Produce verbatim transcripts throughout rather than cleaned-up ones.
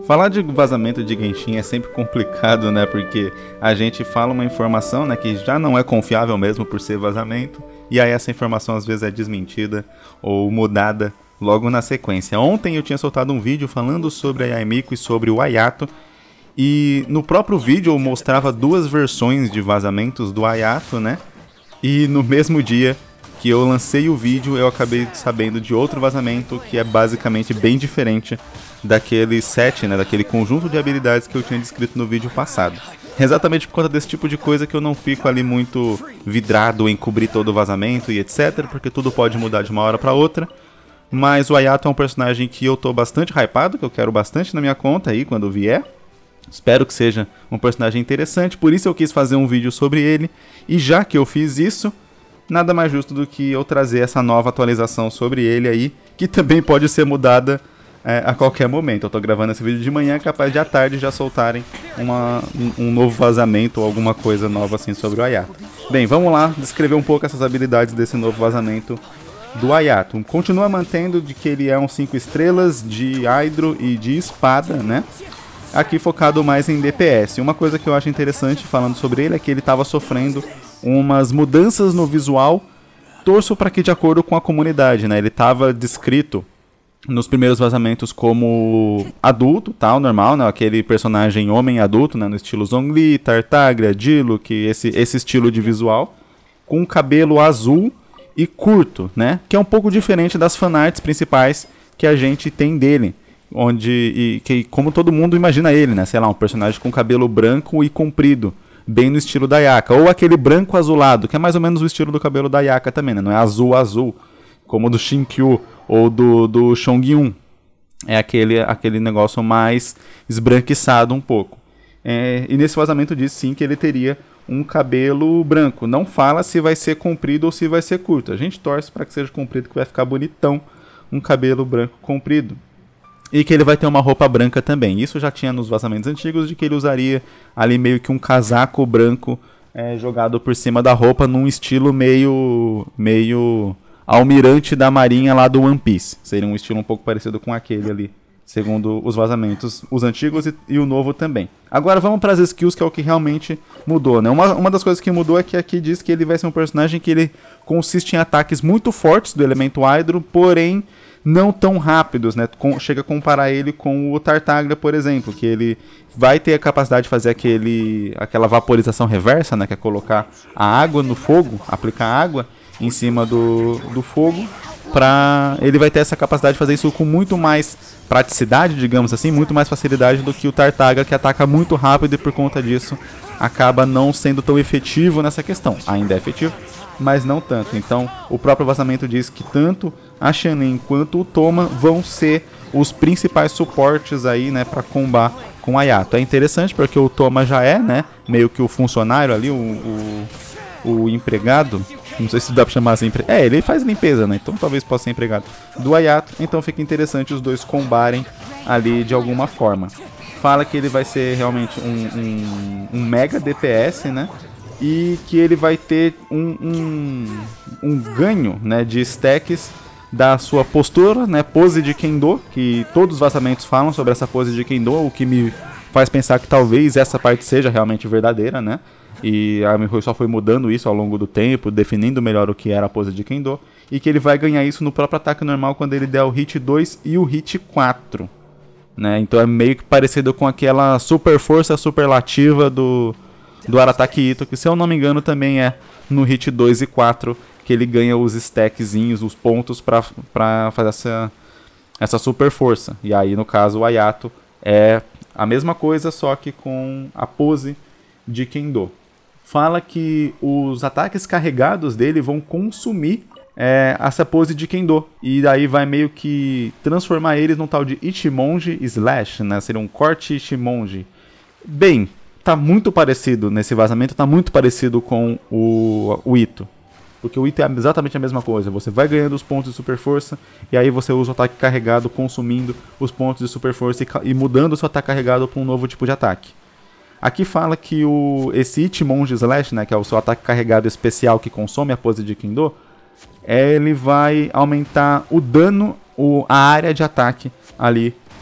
Falar de vazamento de Genshin é sempre complicado, né? Porque a gente fala uma informação, né, que já não é confiável mesmo por ser vazamento, e aí essa informação às vezes é desmentida ou mudada logo na sequência. Ontem eu tinha soltado um vídeo falando sobre a Yamiko e sobre o Ayato, e no próprio vídeo eu mostrava duas versões de vazamentos do Ayato, né? E no mesmo dia que eu lancei o vídeo, eu acabei sabendo de outro vazamento que é basicamente bem diferente daquele set, né, daquele conjunto de habilidades que eu tinha descrito no vídeo passado. Exatamente por conta desse tipo de coisa que eu não fico ali muito vidrado em cobrir todo o vazamento e etcétera, porque tudo pode mudar de uma hora pra outra. Mas o Ayato é um personagem que eu tô bastante hypado, que eu quero bastante na minha conta aí quando vier. Espero que seja um personagem interessante, por isso eu quis fazer um vídeo sobre ele. E já que eu fiz isso, nada mais justo do que eu trazer essa nova atualização sobre ele aí, que também pode ser mudada é, a qualquer momento. Eu tô gravando esse vídeo de manhã, é capaz de à tarde já soltarem uma, um, um novo vazamento ou alguma coisa nova assim sobre o Ayato. Bem, vamos lá descrever um pouco essas habilidades desse novo vazamento do Ayato. Continua mantendo de que ele é um cinco estrelas de Hydro e de espada, né? Aqui focado mais em D P S. Uma coisa que eu acho interessante falando sobre ele é que ele estava sofrendo umas mudanças no visual. Torço para que de acordo com a comunidade, né? Ele estava descrito nos primeiros vazamentos como adulto, tal, normal, né? Aquele personagem homem adulto, né? No estilo Zhongli, Tartaglia, Diluc, esse, esse estilo de visual, com cabelo azul e curto, né? Que é um pouco diferente das fanarts principais que a gente tem dele, onde, e, que, como todo mundo imagina ele, né? Sei lá, um personagem com cabelo branco e comprido, bem no estilo da Ayaka, ou aquele branco azulado, que é mais ou menos o estilo do cabelo da Ayaka também, né? Não é azul azul, como do Shinkyu ou do, do Chongyun. É aquele, aquele negócio mais esbranquiçado um pouco. É, e nesse vazamento diz sim que ele teria um cabelo branco. Não fala se vai ser comprido ou se vai ser curto. A gente torce para que seja comprido, que vai ficar bonitão um cabelo branco comprido. E que ele vai ter uma roupa branca também. Isso já tinha nos vazamentos antigos, de que ele usaria ali meio que um casaco branco é, jogado por cima da roupa, num estilo meio... meio almirante da marinha lá do One Piece. Seria um estilo um pouco parecido com aquele ali, segundo os vazamentos, os antigos e, e o novo também. Agora vamos para as skills, que é o que realmente mudou, né? Uma, uma das coisas que mudou é que aqui diz que ele vai ser um personagem que ele consiste em ataques muito fortes do elemento Hydro, porém não tão rápidos, né? Com, chega a comparar ele com o Tartaglia, por exemplo, que ele vai ter a capacidade de fazer aquele, aquela vaporização reversa, né? Que é colocar a água no fogo, aplicar água em cima do, do fogo, pra, ele vai ter essa capacidade de fazer isso com muito mais praticidade, digamos assim, muito mais facilidade do que o Tartaglia, que ataca muito rápido e por conta disso acaba não sendo tão efetivo nessa questão. Ainda é efetivo, mas não tanto. Então o próprio vazamento diz que tanto a Xianling quanto o Thoma vão ser os principais suportes aí, né, para combar com a Ayato. É interessante porque o Thoma já é, né, meio que o funcionário ali, o, o, o empregado. Não sei se dá pra chamar assim. É, ele faz limpeza, né? Então talvez possa ser empregado do Ayato. Então fica interessante os dois combarem ali de alguma forma. Fala que ele vai ser realmente um, um, um mega D P S, né? E que ele vai ter um, um, um ganho, né, de stacks da sua postura, né? Pose de Kendo, que todos os vazamentos falam sobre essa pose de Kendo, o que me faz pensar que talvez essa parte seja realmente verdadeira, né? E a Mihoyo só foi mudando isso ao longo do tempo, definindo melhor o que era a pose de Kendo, e que ele vai ganhar isso no próprio ataque normal quando ele der o hit dois e o hit quatro, né? Então é meio que parecido com aquela super força superlativa do, do Arataki Itto, que se eu não me engano também é no hit dois e quatro que ele ganha os stackzinhos, os pontos para pra fazer essa, essa super força. E aí no caso o Ayato é a mesma coisa, só que com a pose de Kendo. Fala que os ataques carregados dele vão consumir é, essa pose de Kendo. E daí vai meio que transformar eles num tal de Ichimonji Slash, né? Seria um corte Ichimonji. Bem, tá muito parecido nesse vazamento, tá muito parecido com o, o Itto. Porque o Itto é exatamente a mesma coisa. Você vai ganhando os pontos de super força, e aí você usa o ataque carregado consumindo os pontos de super força e, e mudando o seu ataque carregado para um novo tipo de ataque. Aqui fala que o, esse Ichimonji Slash, né, que é o seu ataque carregado especial que consome a pose de Kendo, ele vai aumentar o dano, o, a área de ataque ali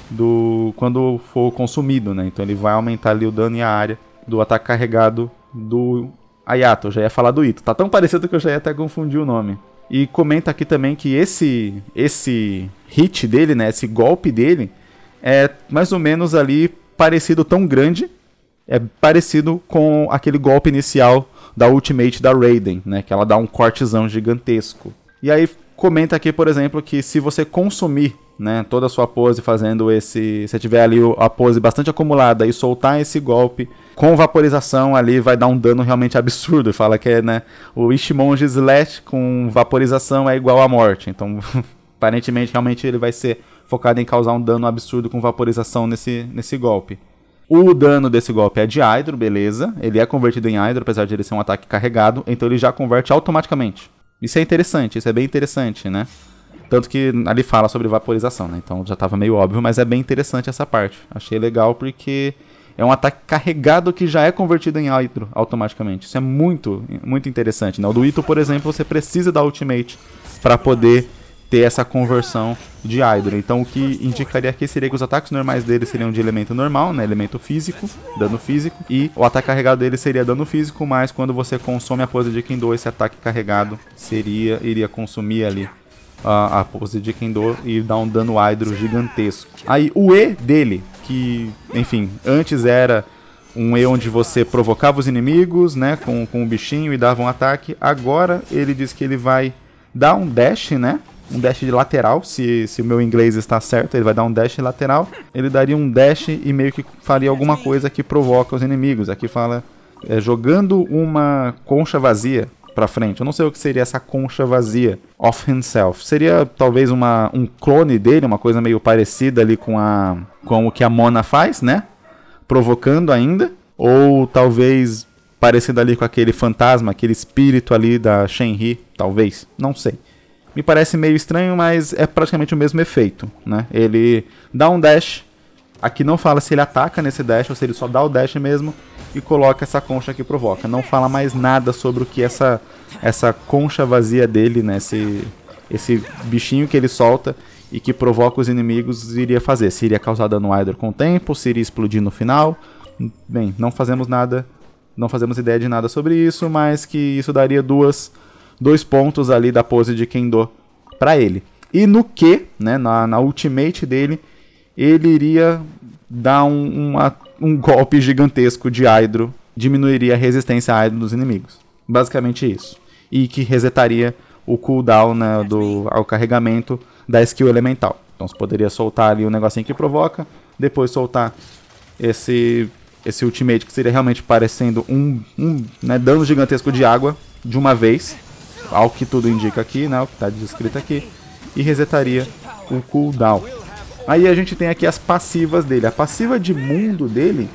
do quando for consumido, né? Então ele vai aumentar ali o dano e a área do ataque carregado do Hayato. Eu já ia falar do Ito. Tá tão parecido que eu já ia até confundir o nome. E comenta aqui também que esse esse hit dele, né? Esse golpe dele é mais ou menos ali parecido, tão grande, é parecido com aquele golpe inicial da ultimate da Raiden, né? Que ela dá um cortezão gigantesco. E aí comenta aqui, por exemplo, que se você consumir, né, toda a sua pose fazendo esse... Se tiver ali a pose bastante acumulada e soltar esse golpe com vaporização ali, vai dar um dano realmente absurdo. Fala que é, né, o Ishimonji Slash com vaporização é igual à morte. Então, aparentemente, realmente ele vai ser focado em causar um dano absurdo com vaporização nesse, nesse golpe. O dano desse golpe é de Hydro, beleza. Ele é convertido em Hydro, apesar de ele ser um ataque carregado. Então ele já converte automaticamente. Isso é interessante, isso é bem interessante, né? Tanto que ali fala sobre vaporização, né? Então já estava meio óbvio, mas é bem interessante essa parte. Achei legal porque é um ataque carregado que já é convertido em Hydro automaticamente. Isso é muito, muito interessante, né? O do Ito, por exemplo, você precisa da Ultimate para poder ter essa conversão de Hydro. Então o que indicaria aqui seria que os ataques normais dele seriam de elemento normal, né? Elemento físico, dano físico. E o ataque carregado dele seria dano físico, mas quando você consome a pose de Kendo, esse ataque carregado seria, iria consumir ali a, a pose de Kendo e dar um dano Hydro gigantesco. Aí o E dele, que enfim, antes era um E onde você provocava os inimigos, né? Com, com o bichinho e dava um ataque. Agora ele diz que ele vai dar um dash, né? Um dash de lateral, se, se o meu inglês está certo, ele vai dar um dash lateral. Ele daria um dash e meio que faria alguma coisa que provoca os inimigos. Aqui fala, é, jogando uma concha vazia pra frente. Eu não sei o que seria essa concha vazia. Of himself. Seria talvez uma, um clone dele, uma coisa meio parecida ali com, a, com o que a Mona faz, né? Provocando ainda. Ou talvez parecido ali com aquele fantasma, aquele espírito ali da Shenhe, talvez. Não sei. Me parece meio estranho, mas é praticamente o mesmo efeito, né? Ele dá um dash, aqui não fala se ele ataca nesse dash ou se ele só dá o dash mesmo e coloca essa concha que provoca. Não fala mais nada sobre o que essa, essa concha vazia dele, né? Esse, esse bichinho que ele solta e que provoca os inimigos iria fazer. Se iria causar dano Hydro com o tempo, se iria explodir no final. Bem, não fazemos nada, não fazemos ideia de nada sobre isso, mas que isso daria duas... dois pontos ali da pose de Kendo para ele. E no Q, né, na, na ultimate dele, ele iria dar um, uma, um golpe gigantesco de Hydro, diminuiria a resistência a Hydro dos inimigos. Basicamente isso. E que resetaria o cooldown, né, do, ao carregamento da skill elemental. Então você poderia soltar ali o negocinho que provoca, depois soltar esse, esse ultimate que seria realmente parecendo um, um né, dano gigantesco de água de uma vez, ao que tudo indica aqui, né, o que está descrito aqui, e resetaria o cooldown. Aí a gente tem aqui as passivas dele. A passiva de mundo dele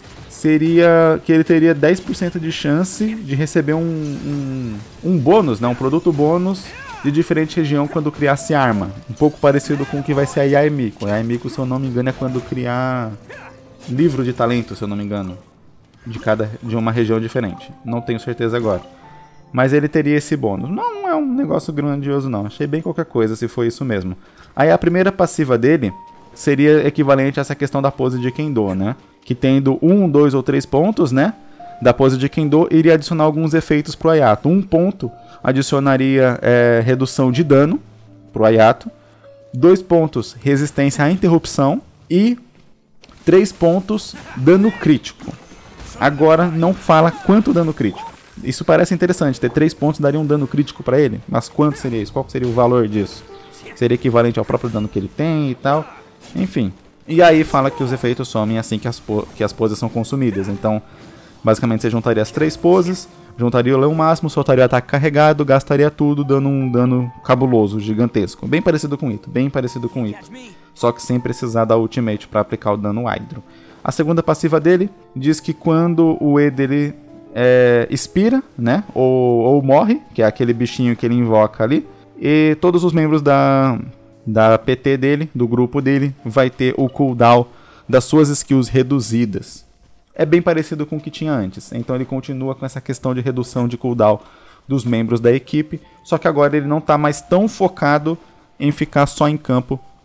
seria que ele teria dez por cento de chance de receber um, um, um bônus, né, um produto bônus de diferente região quando criasse arma. Um pouco parecido com o que vai ser a Yaemiko. A Yaemiko, se eu não me engano, é quando criar livro de talento, se eu não me engano, de, cada, de uma região diferente. Não tenho certeza agora. Mas ele teria esse bônus. Não é um negócio grandioso, não. Achei bem qualquer coisa, se foi isso mesmo. Aí a primeira passiva dele seria equivalente a essa questão da pose de Kendo, né? Que tendo um, dois ou três pontos, né? Da pose de Kendo, iria adicionar alguns efeitos pro Hayato. Um ponto adicionaria é, redução de dano pro Hayato. Dois pontos, resistência à interrupção. E três pontos, dano crítico. Agora não fala quanto dano crítico. Isso parece interessante, ter três pontos daria um dano crítico pra ele, mas quanto seria isso? Qual seria o valor disso? Seria equivalente ao próprio dano que ele tem e tal, enfim. E aí fala que os efeitos somem assim que as, que as poses são consumidas, então basicamente você juntaria as três poses, juntaria o leão máximo, soltaria o ataque carregado, gastaria tudo, dando um dano cabuloso, gigantesco. Bem parecido com Ito, bem parecido com Ito, só que sem precisar da ultimate pra aplicar o dano Hydro. A segunda passiva dele diz que quando o E dele... É, expira, né, ou, ou morre, que é aquele bichinho que ele invoca ali, e todos os membros da, da P T dele, do grupo dele, vai ter o cooldown das suas skills reduzidas. É bem parecido com o que tinha antes, então ele continua com essa questão de redução de cooldown dos membros da equipe, só que agora ele não está mais tão focado em ficar só em campo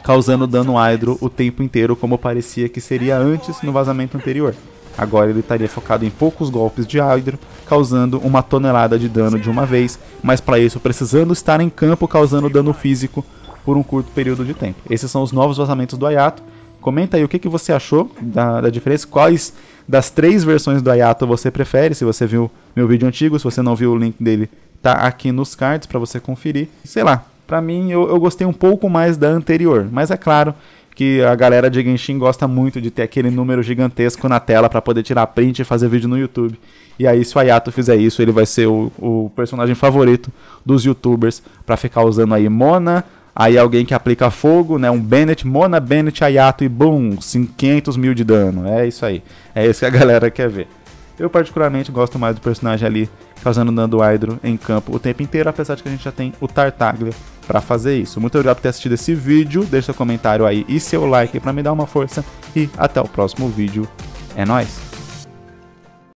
causando dano Hydro o tempo inteiro, como parecia que seria antes no vazamento anterior. Agora ele estaria focado em poucos golpes de Hydro, causando uma tonelada de dano de uma vez, mas para isso precisando estar em campo causando dano físico por um curto período de tempo. Esses são os novos vazamentos do Hayato. Comenta aí o que, que você achou da, da diferença, quais das três versões do Hayato você prefere, se você viu meu vídeo antigo, se você não viu o link dele, tá aqui nos cards para você conferir. Sei lá, pra mim eu, eu gostei um pouco mais da anterior, mas é claro que a galera de Genshin gosta muito de ter aquele número gigantesco na tela para poder tirar print e fazer vídeo no YouTube. E aí se o Hayato fizer isso, ele vai ser o, o personagem favorito dos youtubers para ficar usando aí Mona, aí alguém que aplica fogo, né, um Bennett, Mona, Bennett, Hayato e boom, quinhentos mil de dano. É isso aí, é isso que a galera quer ver. Eu particularmente gosto mais do personagem ali causando dano Hydro em campo o tempo inteiro, apesar de que a gente já tem o Tartaglia para fazer isso. Muito obrigado por ter assistido esse vídeo, deixa seu comentário aí e seu like para me dar uma força e até o próximo vídeo. É nóis!